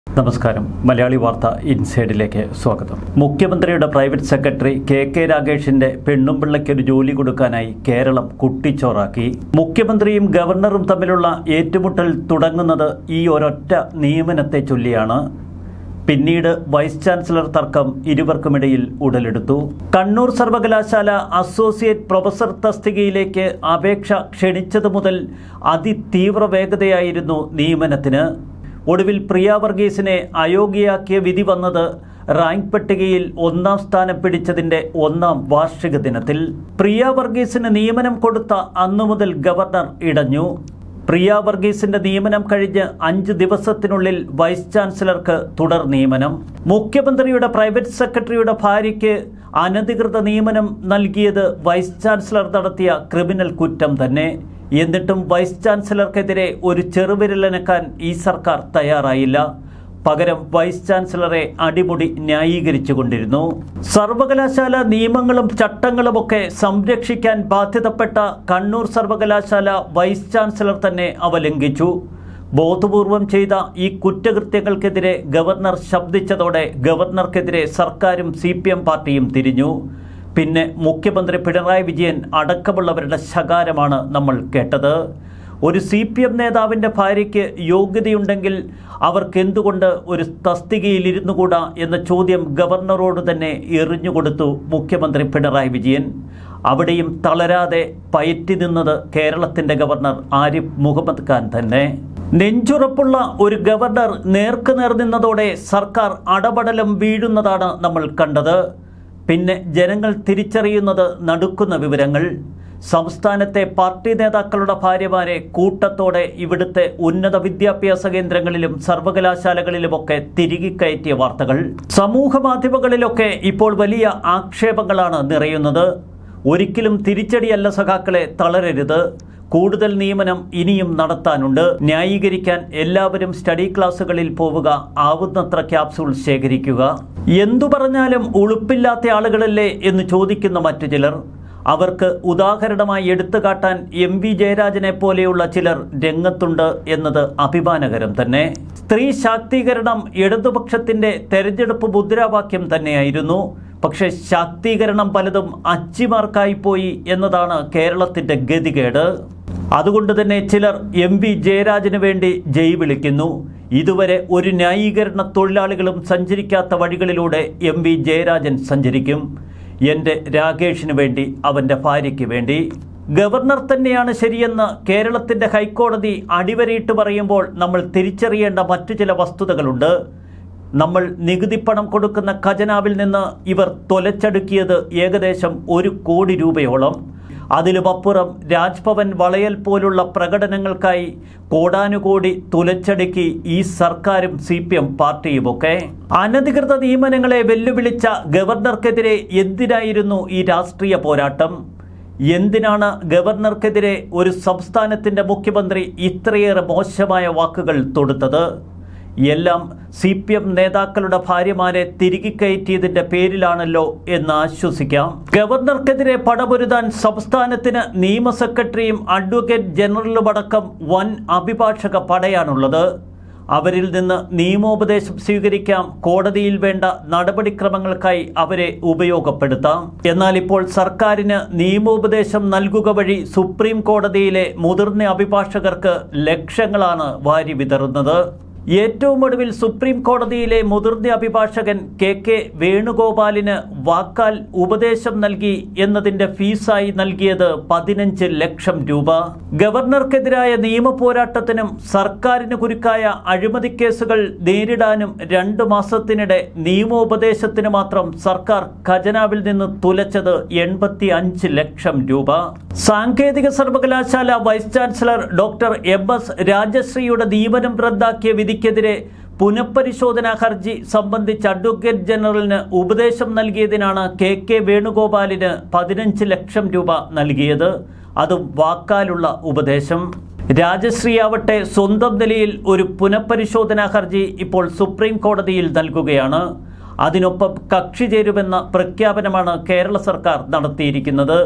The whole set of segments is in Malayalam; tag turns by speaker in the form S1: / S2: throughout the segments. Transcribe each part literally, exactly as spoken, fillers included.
S1: നമസ്കാരം. മലയാളി വാർത്ത ഇൻസൈഡിലേക്ക് സ്വാഗതം. മുഖ്യമന്ത്രിയുടെ പ്രൈവറ്റ് സെക്രട്ടറി കെ കെ രാഗേഷിന്റെ പെണ്ണുമ്പിള്ളയ്ക്കൊരു ജോലി കൊടുക്കാനായി കേരളം കുട്ടിച്ചോറാക്കി. മുഖ്യമന്ത്രിയും ഗവർണറും തമ്മിലുള്ള ഏറ്റുമുട്ടൽ തുടങ്ങുന്നത് ഈ ഒരൊറ്റ നിയമനത്തെ ചൊല്ലിയാണ്. പിന്നീട് വൈസ് ചാൻസലർ തർക്കം ഇരുവർക്കുമിടയിൽ ഉടലെടുത്തു. കണ്ണൂർ സർവകലാശാല അസോസിയേറ്റ് പ്രൊഫസർ തസ്തികയിലേക്ക് അപേക്ഷ ക്ഷണിച്ചതു മുതൽ അതിതീവ്ര വേഗതയായിരുന്നു നിയമനത്തിന്. ഒടുവിൽ പ്രിയ വർഗീസിനെ അയോഗ്യയാക്കിയ വിധി വന്നത് റാങ്ക് പട്ടികയിൽ ഒന്നാം സ്ഥാനം പിടിച്ചതിന്റെ ഒന്നാം വാർഷിക ദിനത്തിൽ. പ്രിയ വർഗീസിന് നിയമനം കൊടുത്ത അന്നു മുതൽ ഗവർണർ ഇടഞ്ഞു. പ്രിയ വർഗീസിന്റെ നിയമനം കഴിഞ്ഞ് അഞ്ച് ദിവസത്തിനുള്ളിൽ വൈസ് ചാൻസലർക്ക് തുടർ നിയമനം. മുഖ്യമന്ത്രിയുടെ പ്രൈവറ്റ് സെക്രട്ടറിയുടെ ഭാര്യയ്ക്ക് അനധികൃത നിയമനം നൽകിയത് വൈസ് ചാൻസലർ നടത്തിയ ക്രിമിനൽ കുറ്റം തന്നെ. എന്നിട്ടും വൈസ് ചാൻസലർക്കെതിരെ ഒരു ചെറുവിരലനക്കാൻ ഈ സർക്കാർ തയ്യാറായില്ല. പകരം വൈസ് ചാൻസലറെ അടിമുടി ന്യായീകരിച്ചുകൊണ്ടിരുന്നു. സർവകലാശാല നിയമങ്ങളും ചട്ടങ്ങളുമൊക്കെ സംരക്ഷിക്കാൻ ബാധ്യതപ്പെട്ട കണ്ണൂർ സർവകലാശാല വൈസ് ചാൻസലർ തന്നെ അവ ലംഘിച്ചു. ബോധപൂർവം ചെയ്ത ഈ കുറ്റകൃത്യങ്ങൾക്കെതിരെ ഗവർണർ ശബ്ദിച്ചതോടെ ഗവർണർക്കെതിരെ സർക്കാരും സി പി എം പാർട്ടിയും തിരിഞ്ഞു. പിന്നെ മുഖ്യമന്ത്രി പിണറായി വിജയൻ അടക്കമുള്ളവരുടെ ശകാരമാണ് നമ്മൾ കേട്ടത്. ഒരു സി പി എം നേതാവിൻ്റെ ഭാര്യയ്ക്ക് യോഗ്യതയുണ്ടെങ്കിൽ അവർക്കെന്തുകൊണ്ട് ഒരു തസ്തികയിൽ ഇരുന്നു കൂടാ എന്ന ചോദ്യം ഗവർണറോട് തന്നെ എറിഞ്ഞുകൊടുത്തു മുഖ്യമന്ത്രി പിണറായി വിജയൻ. അവിടെയും തളരാതെ പയറ്റി നിന്നത് കേരളത്തിൻ്റെ ഗവർണർ ആരിഫ് മുഹമ്മദ് ഖാൻ തന്നെ. നെഞ്ചുറപ്പുള്ള ഒരു ഗവർണർ നേർക്കുനേർ നിന്നതോടെ സർക്കാർ അടപടലം വീഴുന്നതാണ് നമ്മൾ കണ്ടത്. പിന്നെ ജനങ്ങൾ തിരിച്ചറിയുന്നത് നടുക്കുന്ന വിവരങ്ങൾ. സംസ്ഥാനത്തെ പാർട്ടി നേതാക്കളുടെ ഭാര്യമാരെ കൂട്ടത്തോടെ ഇവിടുത്തെ ഉന്നത വിദ്യാഭ്യാസ കേന്ദ്രങ്ങളിലും സർവകലാശാലകളിലുമൊക്കെ തിരികെ കയറ്റിയ വാർത്തകൾ. സമൂഹ മാധ്യമങ്ങളിലൊക്കെ ഇപ്പോൾ വലിയ ആക്ഷേപങ്ങളാണ് നിറയുന്നത്. ഒരിക്കലും തിരിച്ചടിയല്ല സഖാക്കളെ, തളരരുത്. കൂടുതൽ നിയമനം ഇനിയും നടത്താനുണ്ട്. ന്യായീകരിക്കാൻ എല്ലാവരും സ്റ്റഡി ക്ലാസ്സുകളിൽ പോവുക, ആവുന്നത്ര ക്യാപ്സൂൾ ശേഖരിക്കുക. എന്തു പറഞ്ഞാലും ഉളുപ്പില്ലാത്ത ആളുകളല്ലേ എന്ന് ചോദിക്കുന്ന മറ്റു ചിലർ. അവർക്ക് ഉദാഹരണമായി എടുത്തു കാട്ടാൻ എം വി ജയരാജനെ പോലെയുള്ള ചിലർ രംഗത്തുണ്ട് എന്നത് അഭിമാനകരം തന്നെ. സ്ത്രീ ശാക്തീകരണം ഇടതുപക്ഷത്തിന്റെ തെരഞ്ഞെടുപ്പ് മുദ്രാവാക്യം തന്നെയായിരുന്നു. പക്ഷേ ശാക്തീകരണം പലതും അച്ചിമാർക്കായിപ്പോയി എന്നതാണ് കേരളത്തിന്റെ ഗതികേട്. അതുകൊണ്ട് തന്നെ ചിലർ എം വി ജയരാജന് വേണ്ടി ജയ് വിളിക്കുന്നു. ഇതുവരെ ഒരു ന്യായീകരണ തൊഴിലാളികളും സഞ്ചരിക്കാത്ത വഴികളിലൂടെ എം വി ജയരാജൻ സഞ്ചരിക്കും. എൻ്റെ രാകേഷിന് വേണ്ടി, അവൻ്റെ ഭാര്യയ്ക്ക് വേണ്ടി. ഗവർണർ തന്നെയാണ് ശരിയെന്ന് കേരളത്തിൻ്റെ ഹൈക്കോടതി അടിവരയിട്ട് പറയുമ്പോൾ നമ്മൾ തിരിച്ചറിയേണ്ട മറ്റു ചില വസ്തുതകളുണ്ട്. നമ്മൾ നികുതിപ്പണം കൊടുക്കുന്ന ഖജനാവിൽ നിന്ന് ഇവർ തൊലച്ചടുക്കിയത് ഏകദേശം ഒരു കോടി രൂപയോളം. അതിലുമപ്പുറം രാജ്ഭവൻ വളയൽ പോലുള്ള പ്രകടനങ്ങൾക്കായി കോടാനുകോടി തുലച്ചടുക്കി ഈ സർക്കാരും സി പി എം പാർട്ടിയുമൊക്കെ. അനധികൃത നിയമനങ്ങളെ വെല്ലുവിളിച്ച ഗവർണർക്കെതിരെ എന്തിനായിരുന്നു ഈ രാഷ്ട്രീയ പോരാട്ടം? എന്തിനാണ് ഗവർണർക്കെതിരെ ഒരു സംസ്ഥാനത്തിൻ്റെ മുഖ്യമന്ത്രി ഇത്രയേറെ മോശമായ വാക്കുകൾ തൊടുത്തത്? എല്ലാം സി പി എം നേതാക്കളുടെ ഭാര്യമാരെ തിരികെ കയറ്റിയതിന്റെ പേരിലാണല്ലോ എന്ന് ആശ്വസിക്കാം. ഗവർണർക്കെതിരെ പടപൊരുതാൻ സംസ്ഥാനത്തിന് നിയമ സെക്രട്ടറിയും അഡ്വക്കേറ്റ് ജനറലുമടക്കം വൻ അഭിഭാഷക പടയാണുള്ളത്. അവരിൽ നിന്ന് നിയമോപദേശം സ്വീകരിക്കാം, കോടതിയിൽ വേണ്ട നടപടിക്രമങ്ങൾക്കായി അവരെ ഉപയോഗപ്പെടുത്താം. എന്നാൽ ഇപ്പോൾ സർക്കാരിന് നിയമോപദേശം നൽകുക വഴി സുപ്രീം കോടതിയിലെ മുതിർന്ന അഭിഭാഷകർക്ക് ലക്ഷങ്ങളാണ് വാരി വിതറുന്നത്. ഏറ്റവും ഒടുവിൽ സുപ്രീം കോടതിയിലെ മുതിർന്ന അഭിഭാഷകൻ കെ കെ വേണുഗോപാലിന് വാക്കാൽ ഉപദേശം നൽകി എന്നതിന്റെ ഫീസായി നൽകിയത് പതിനഞ്ച് ലക്ഷം രൂപ. ഗവർണർക്കെതിരായ നിയമ പോരാട്ടത്തിനും സർക്കാരിന് കുരുക്കായ അഴിമതി കേസുകൾ നേരിടാനും രണ്ടു മാസത്തിനിടെ നിയമോപദേശത്തിന് മാത്രം സർക്കാർ ഖജനാവിൽ നിന്ന് തുലച്ചത് എൺപത്തി അഞ്ച് ലക്ഷം രൂപ. സാങ്കേതിക സർവകലാശാല vice chancellor doctor M S രാജശ്രീയുടെ നിയമനം റദ്ദാക്കിയ വിധിക്കെതിരെ പുനഃപരിശോധനാ ഹർജി സംബന്ധിച്ച് അഡ്വക്കേറ്റ് ജനറലിന് ഉപദേശം നൽകിയതിനാണ് കെ കെ വേണുഗോപാലിന് പതിനഞ്ച് ലക്ഷം രൂപ നൽകിയത്. അതും വാക്കാലുള്ള ഉപദേശം. രാജശ്രീ ആവട്ടെ സ്വന്തം നിലയിൽ ഒരു പുനഃപരിശോധനാ ഹർജി ഇപ്പോൾ സുപ്രീം കോടതിയിൽ നൽകുകയാണ്. അതിനൊപ്പം കക്ഷി ചേരുമെന്ന പ്രഖ്യാപനമാണ് കേരള സർക്കാർ നടത്തിയിരിക്കുന്നത്.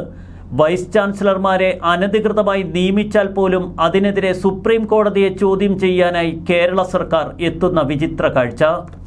S1: വൈസ് ചാൻസലർമാരെ അനധികൃതമായി നിയമിച്ചാൽ പോലും അതിനെതിരെ സുപ്രീം കോടതിയെ ചോദ്യം ചെയ്യാനായി കേരള സർക്കാർ എത്തുന്ന വിചിത്ര കാഴ്ച.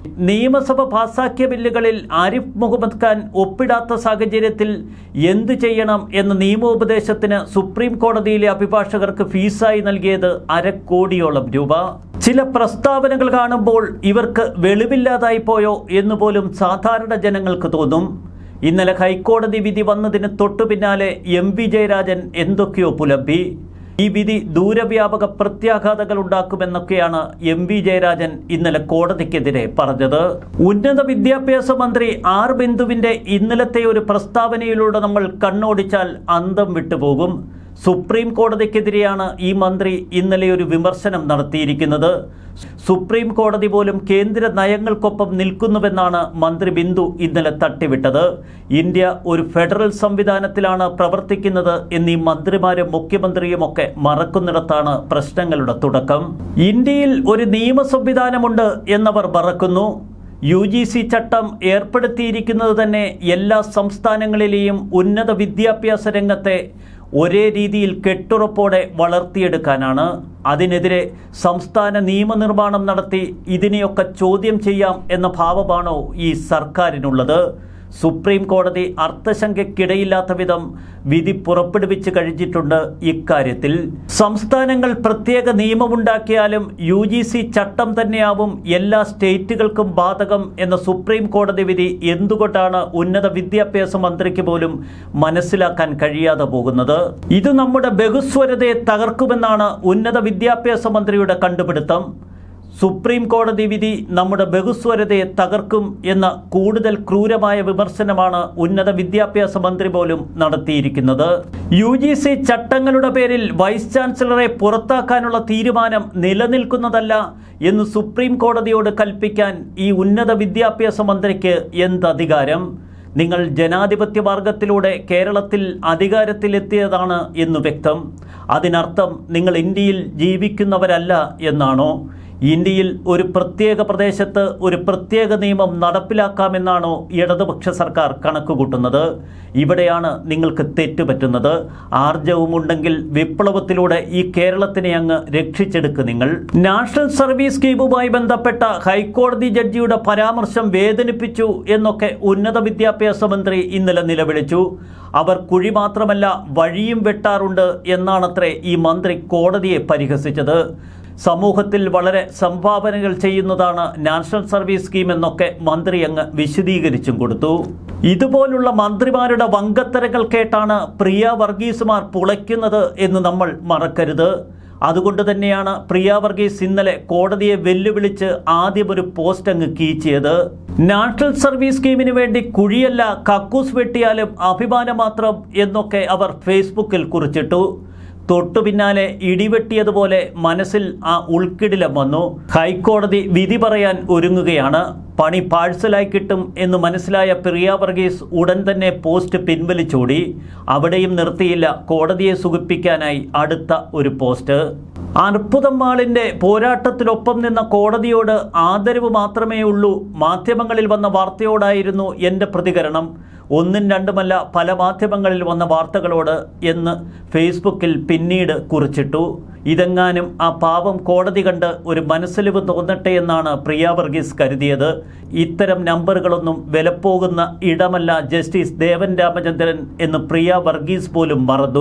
S1: നിയമസഭ പാസാക്കിയ ബില്ലുകളിൽ ആരിഫ് മുഹമ്മദ് ഖാൻ ഒപ്പിടാത്ത സാഹചര്യത്തിൽ എന്തു ചെയ്യണം എന്ന നിയമോപദേശത്തിന് സുപ്രീം കോടതിയിലെ അഭിഭാഷകർക്ക് ഫീസായി നൽകിയത് അരക്കോടിയോളം രൂപ. ചില പ്രസ്താവനകൾ കാണുമ്പോൾ ഇവർക്ക് വെളിവില്ലാതായി പോയോ എന്നുപോലും സാധാരണ ജനങ്ങൾക്ക് തോന്നും. ഇന്നലെ ഹൈക്കോടതി വിധി വന്നതിന് തൊട്ടു പിന്നാലെ എം വി ജയരാജൻ എന്തൊക്കെയോ പുലമ്പി. ഈ വിധി ദൂരവ്യാപക പ്രത്യാഘാതങ്ങൾ ഉണ്ടാക്കുമെന്നൊക്കെയാണ് എം വി ജയരാജൻ ഇന്നലെ കോടതിക്കെതിരെ പറഞ്ഞത്. ഉന്നത വിദ്യാഭ്യാസ മന്ത്രി ആർ ബിന്ദുവിന്റെ ഇന്നലത്തെ ഒരു പ്രസ്താവനയിലൂടെ നമ്മൾ കണ്ണോടിച്ചാൽ അന്തം വിട്ടുപോകും. സുപ്രീം കോടതിക്കെതിരെയാണ് ഈ മന്ത്രി ഇന്നലെ ഒരു വിമർശനം നടത്തിയിരിക്കുന്നത്. സുപ്രീം കോടതി പോലും കേന്ദ്ര നയങ്ങൾക്കൊപ്പം നിൽക്കുന്നുവെന്നാണ് മന്ത്രി ബിന്ദു ഇന്നലെ തട്ടിവിട്ടത്. ഇന്ത്യ ഒരു ഫെഡറൽ സംവിധാനത്തിലാണ് പ്രവർത്തിക്കുന്നത് എന്നീ മന്ത്രിമാരും മുഖ്യമന്ത്രിയുമൊക്കെ മറക്കുന്നിടത്താണ് പ്രശ്നങ്ങളുടെ തുടക്കം. ഇന്ത്യയിൽ ഒരു നിയമ സംവിധാനമുണ്ട് എന്നവർ മറക്കുന്നു. യു ജി സി ചട്ടം ഏർപ്പെടുത്തിയിരിക്കുന്നത് തന്നെ എല്ലാ സംസ്ഥാനങ്ങളിലെയും ഉന്നത വിദ്യാഭ്യാസ രംഗത്തെ ഒരേ രീതിയിൽ കെട്ടുറപ്പോടെ വളർത്തിയെടുക്കാനാണ്. അതിനെതിരെ സംസ്ഥാന നിയമനിർമ്മാണം നടത്തി ഇതിനെയൊക്കെ ചോദ്യം ചെയ്യാം എന്ന ഭാവമാണോ ഈ സർക്കാരിനുള്ളത്? സുപ്രീം കോടതി അർത്ഥശങ്കയ്ക്കിടയില്ലാത്ത വിധം വിധി പുറപ്പെടുവിച്ച് കഴിഞ്ഞിട്ടുണ്ട് ഇക്കാര്യത്തിൽ. സംസ്ഥാനങ്ങൾ പ്രത്യേക നിയമമുണ്ടാക്കിയാലും യു ജി സി ചട്ടം തന്നെയാവും എല്ലാ സ്റ്റേറ്റുകൾക്കും ബാധകം എന്ന സുപ്രീം കോടതി വിധി എന്തുകൊണ്ടാണ് ഉന്നത വിദ്യാഭ്യാസ മന്ത്രിക്ക് പോലും മനസ്സിലാക്കാൻ കഴിയാതെ പോകുന്നത്? ഇത് നമ്മുടെ ബഹുസ്വരതയെ തകർക്കുമെന്നാണ് ഉന്നത വിദ്യാഭ്യാസ മന്ത്രിയുടെ കണ്ടുപിടുത്തം. സുപ്രീം കോടതി വിധി നമ്മുടെ ബഹുസ്വരതയെ തകർക്കും എന്ന കൂടുതൽ ക്രൂരമായ വിമർശനമാണ് ഉന്നത വിദ്യാഭ്യാസ മന്ത്രി പോലും നടത്തിയിരിക്കുന്നത്. യു ജി സി ചട്ടങ്ങളുടെ പേരിൽ വൈസ് ചാൻസലറെ പുറത്താക്കാനുള്ള തീരുമാനം നിലനിൽക്കുന്നതല്ല എന്ന് സുപ്രീം കോടതിയോട് കൽപ്പിക്കാൻ ഈ ഉന്നത വിദ്യാഭ്യാസ മന്ത്രിക്ക് എന്തധികാരം? നിങ്ങൾ ജനാധിപത്യ മാർഗത്തിലൂടെ കേരളത്തിൽ അധികാരത്തിലെത്തിയതാണ് എന്ന് വ്യക്തം. അതിനർത്ഥം നിങ്ങൾ ഇന്ത്യയിൽ ജീവിക്കുന്നവരല്ല എന്നാണോ? ഇന്ത്യയിൽ ഒരു പ്രത്യേക പ്രദേശത്ത് ഒരു പ്രത്യേക നിയമം നടപ്പിലാക്കാമെന്നാണോ ഇടതുപക്ഷ സർക്കാർ കണക്കുകൂട്ടുന്നത്? ഇവിടെയാണ് നിങ്ങൾക്ക് തെറ്റുപറ്റുന്നത്. ആർജവുമുണ്ടെങ്കിൽ വിപ്ലവത്തിലൂടെ ഈ കേരളത്തിനെ അങ്ങ് രക്ഷിച്ചെടുക്കുക. നിങ്ങൾ നാഷണൽ സർവീസ് സ്കീമുമായി ബന്ധപ്പെട്ട ഹൈക്കോടതി ജഡ്ജിയുടെ പരാമർശം വേദനിപ്പിച്ചു എന്നൊക്കെ ഉന്നത വിദ്യാഭ്യാസ മന്ത്രി ഇന്നലെ നിലവിളിച്ചു. അവർ കുഴി മാത്രമല്ല വഴിയും വെട്ടാറുണ്ട് എന്നാണത്രേ ഈ മന്ത്രി കോടതിയെ പരിഹസിച്ചത്. സമൂഹത്തിൽ വളരെ സംഭാവനകൾ ചെയ്യുന്നതാണ് നാഷണൽ സർവീസ് സ്കീം എന്നൊക്കെ മന്ത്രി അങ്ങ് വിശദീകരിച്ചും കൊടുത്തു. ഇതുപോലുള്ള മന്ത്രിമാരുടെ വങ്കത്തരങ്ങൾ കേട്ടാണ് പ്രിയ വർഗീസുമാർ പുളയ്ക്കുന്നത് എന്ന് നമ്മൾ മറക്കരുത്. അതുകൊണ്ട് തന്നെയാണ് പ്രിയ വർഗീസ് ഇന്നലെ കോടതിയെ വെല്ലുവിളിച്ച് ആദ്യം ഒരു പോസ്റ്റ് അങ്ങ് കീച്ചിയത്. നാഷണൽ സർവീസ് സ്കീമിന് വേണ്ടി കുഴിയല്ല കക്കൂസ് വെട്ടിയാലും അഭിമാനം മാത്രം എന്നൊക്കെ അവർ ഫേസ്ബുക്കിൽ കുറിച്ചിട്ടു. തൊട്ടു പിന്നാലെ ഇടിവെട്ടിയതുപോലെ മനസ്സിൽ ആ ഉൾക്കിടിലം വന്നു. ഹൈക്കോടതി വിധി പറയാൻ ഒരുങ്ങുകയാണ്. പണി പാഴ്സലായി കിട്ടും എന്ന് മനസ്സിലായ പ്രിയ വർഗീസ് ഉടൻ തന്നെ പോസ്റ്റ് പിൻവലിച്ചോടി. അവിടെയും നിർത്തിയില്ല, കോടതിയെ സുഖിപ്പിക്കാനായി അടുത്ത ഒരു പോസ്റ്റ്. അർബുദം മാളിന്റെ പോരാട്ടത്തിനൊപ്പം നിന്ന കോടതിയോട് ആദരവ് മാത്രമേ ഉള്ളൂ. മാധ്യമങ്ങളിൽ വന്ന വാർത്തയോടായിരുന്നു എൻ്റെ പ്രതികരണം. ഒന്നും രണ്ടുമല്ല പല മാധ്യമങ്ങളിൽ വന്ന വാർത്തകളോട് എന്ന് ഫേസ്ബുക്കിൽ പിന്നീട് കുറിച്ചിട്ടു. ഇതെങ്ങാനും ആ പാവം കോടതി കണ്ട് ഒരു മനസ്സലിവ് തോന്നട്ടെ എന്നാണ് പ്രിയ വർഗീസ് കരുതിയത്. ഇത്തരം നമ്പറുകളൊന്നും വിലപ്പോകുന്ന ഇടമല്ല ജസ്റ്റിസ് ദേവൻ രാമചന്ദ്രൻ എന്ന് പ്രിയ വർഗീസ് പോലും മറന്നു.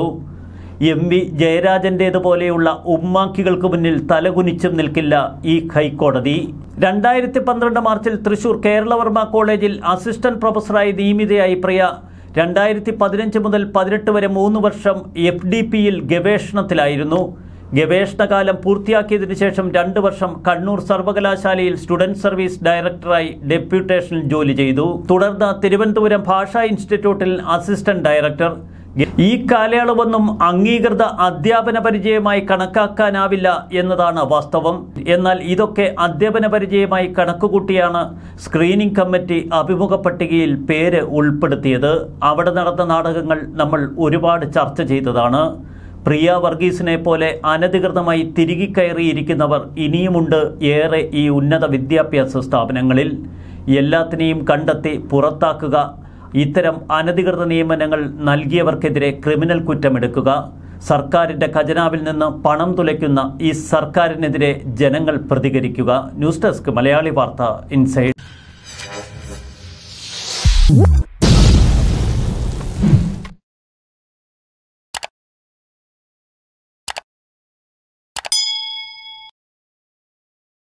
S1: എം വി ജയരാജൻ്റേതുപോലെയുള്ള ഉമ്മാക്കികൾക്ക് മുന്നിൽ തലകുനിച്ചും നിൽക്കില്ല ഈ ഹൈക്കോടതി. രണ്ടായിരത്തി പന്ത്രണ്ട് മാർച്ചിൽ തൃശൂർ കേരളവർമ്മ കോളേജിൽ അസിസ്റ്റന്റ് പ്രൊഫസറായി നിയമിതയായി പ്രിയ രണ്ടായിരത്തി പതിനഞ്ച് മുതൽ പതിനെട്ട് വരെ മൂന്ന് വർഷം എഫ് ഡി പിയിൽ ഗവേഷണത്തിലായിരുന്നു. ഗവേഷണകാലം പൂർത്തിയാക്കിയതിനു ശേഷം രണ്ട് വർഷം കണ്ണൂർ സർവകലാശാലയിൽ സ്റ്റുഡന്റ് സർവീസ് ഡയറക്ടറായി ഡെപ്യൂട്ടേഷനിൽ ജോലി ചെയ്തു. തുടർന്ന് തിരുവനന്തപുരം ഭാഷാ ഇൻസ്റ്റിറ്റ്യൂട്ടിൽ അസിസ്റ്റന്റ് ഡയറക്ടർ. ഈ കാലയളവൊന്നും അംഗീകൃത അധ്യാപന പരിചയമായി കണക്കാക്കാനാവില്ല എന്നതാണ് വാസ്തവം. എന്നാൽ ഇതൊക്കെ അധ്യാപന പരിചയമായി കണക്കുകൂട്ടിയാണ് സ്ക്രീനിംഗ് കമ്മിറ്റി അഭിമുഖ പട്ടികയിൽ പേര് ഉൾപ്പെടുത്തിയത്. അവിടെ നടന്ന നാടകങ്ങൾ നമ്മൾ ഒരുപാട് ചർച്ച ചെയ്തതാണ്. പ്രിയ വർഗീസിനെ പോലെ അനധികൃതമായി തിരികെ കയറിയിരിക്കുന്നവർ ഇനിയുമുണ്ട് ഏറെ ഈ ഉന്നത വിദ്യാഭ്യാസ സ്ഥാപനങ്ങളിൽ. എല്ലാത്തിനെയും കണ്ടെത്തി പുറത്താക്കുക, ഇത്തരം അനധികൃത നിയമനങ്ങൾ നൽകിയവർക്കെതിരെ ക്രിമിനൽ കുറ്റമെടുക്കുക. സർക്കാരിന്റെ ഖജനാവിൽ നിന്ന് പണം തുലയ്ക്കുന്ന ഈ സർക്കാരിനെതിരെ ജനങ്ങൾ പ്രതികരിക്കുക. ന്യൂസ് ഡെസ്ക് മലയാളി വാർത്ത ഇൻസൈഡ്.